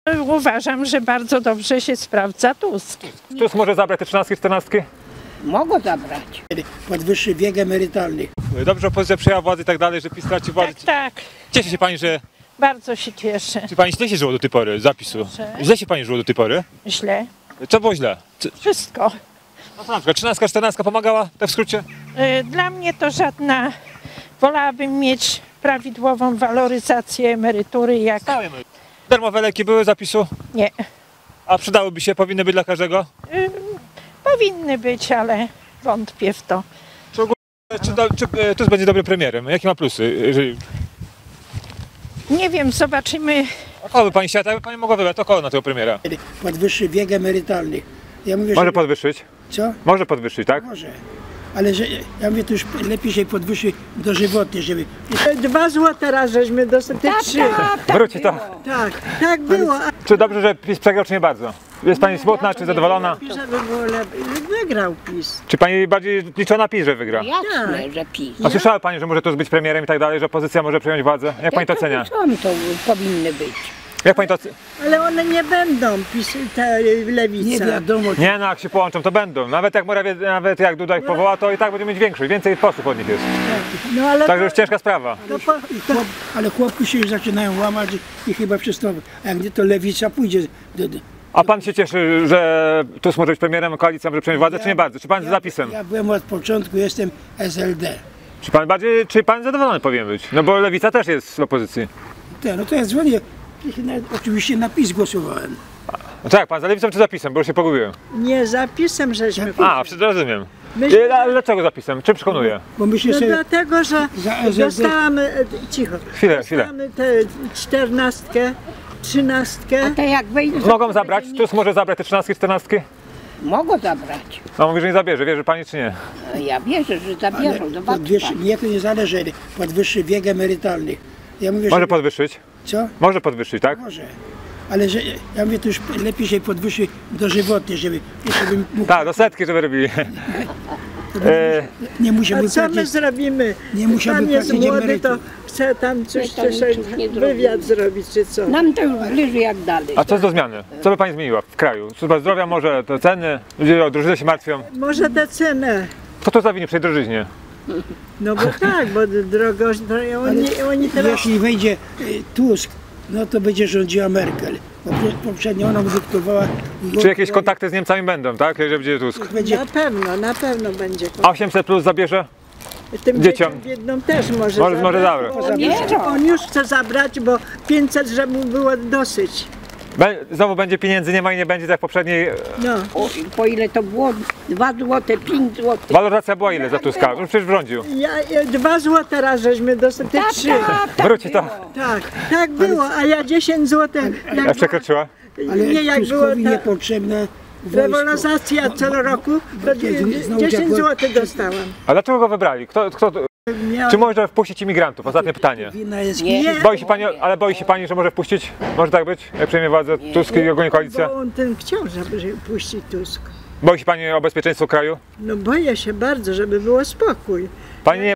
Uważam, że bardzo dobrze się sprawdza Tusk. Tusk może zabrać te 13, 14? Mogą zabrać. Podwyższy wiek emerytalny. Dobrze, opozycja przejęła władzę i tak dalej, że PiS straci władzę. Tak, Cieszy się pani, że... bardzo się cieszę. Czy pani źle się żyło do tej pory, zapisu? Źle się pani żyło do tej pory? Źle. Co było źle? Wszystko. No to na przykład 13, 14 pomagała, tak w skrócie? Dla mnie to żadna... Wolałabym mieć prawidłową waloryzację emerytury jak... Darmowe leki były zapisu? Nie. A przydałyby się, powinny być dla każdego? Powinny być, ale wątpię w to. Czy Tusk będzie dobrym premierem? Jakie ma plusy? Jeżeli... Nie wiem, zobaczymy. A kogo by pani chciała, jakby pani mogła wybrać, to kogo na tego premiera? Podwyższy wiek emerytalny. Ja mówię, Może że... podwyższyć? Co? Może podwyższyć, tak? Może. Ale że, ja mówię, to już lepiej się podwyższy dożywotnie, żeby... 2 złote raz żeśmy dostali, 3. Wróci to. Tak było. A Czy dobrze, że PiS przegrał, czy nie bardzo? Jest pani smutna, czy zadowolona? żeby było lepiej. Wygrał PiS. Czy pani bardziej liczy na PiS, że wygra? Jasne, że PiS. A słyszała pani, że może Tusk być premierem i tak dalej, że opozycja może przejąć władzę? Jak pani to ocenia? Są to powinny być. Jak pani to ocenia? Ale one nie będą, te Nie lewica. wiadomo, Nie no, jak się połączą, to będą. Nawet jak Duda ich powoła, to i tak będzie mieć większość. Więcej posłów od nich jest. No ale Także już ciężka sprawa. ale chłopki się już zaczynają łamać i chyba wszystko... A jak nie, to lewica pójdzie do... A pan się cieszy, że Tusk może być premierem, koalicja może przejąć władzę, czy nie bardzo? Czy pan z zapisem? Ja byłem od początku, jestem SLD. Czy pan zadowolony powinien być? No bo lewica też jest w opozycji. No to ja dzwonię. Oczywiście na PiS głosowałem. No tak, pan za lewicą czy zapisem? Bo już się pogubiłem. nie zapisem żeśmy. Rozumiem. Myśmy- Ale dlaczego zapisem? Czym przekonuje? Bo myślę No sobie... dlatego, że Za SLD. dostałam, cicho, Chwilę. dostałam tę 14, 13. To jak wejdą, Mogą zabrać? Tusk może zabrać te 13, 14? mogą zabrać. No mówi, że nie zabierze. Wierzy pani czy nie? Ja wierzę, że zabierą. Zobaczcie. Mnie to nie zależy, podwyższy wiek emerytalny. Ja mówię, Może że... podwyższyć? Co? Może podwyższyć, tak? Może. Ale że, ja mówię, to już lepiej się podwyższy dożywotnie, żeby mógł, Tak, do setki, żeby robili. nie musiał A co my wypłacić. zrobimy? Nie musiałby Pan jest płacić młody, to emerytur. chce tam coś, My tam nic nie wywiad zrobić, czy co? Nam to już bliżej jak dalej. A co jest do zmiany? Co by pani zmieniła w kraju? Służba zdrowia może, te ceny, ludzie o drożyznę się martwią. Może tę cenę. Kto to zawinie przy tej drożyźnie? No bo tak, bo drogość, oni teraz... Jeśli wejdzie Tusk, no to będzie rządziła Merkel. Poprzednio ona dyktowała... Czy jakieś kontakty z Niemcami będą, tak? Jeżeli będzie Tusk. Będzie, Na pewno będzie. A 800 plus zabierze? Tym dzieciom. biedną też może Może zabrać. On już chce zabrać, bo 500, żeby mu było dosyć. Znowu będzie pieniędzy, nie ma i nie będzie tak jak poprzedniej. No. Po ile to było? 2 złote, 5 zł. Waloryzacja była ile za Tuska? No przecież rządził. 2 złote raz żeśmy dostali, 3. Wróci to. Tak było, a ja 10 zł. Jak przekroczyła? ale Nie, jak była Tuskowi ta niepotrzebne wojsko. rewolucja co roku, to 10 zł dostałam. A dlaczego go wybrali? Czy może wpuścić imigrantów? Ostatnie pytanie. Wina jest Nie. Boi się pani, że może wpuścić? Może tak być? Jak przejmie władzę Tusk i ogólnie koalicja? Bo on ten chciał, żeby puścić Tusk. Boi się pani o bezpieczeństwo kraju? No boję się bardzo, żeby było spokój. Pani nie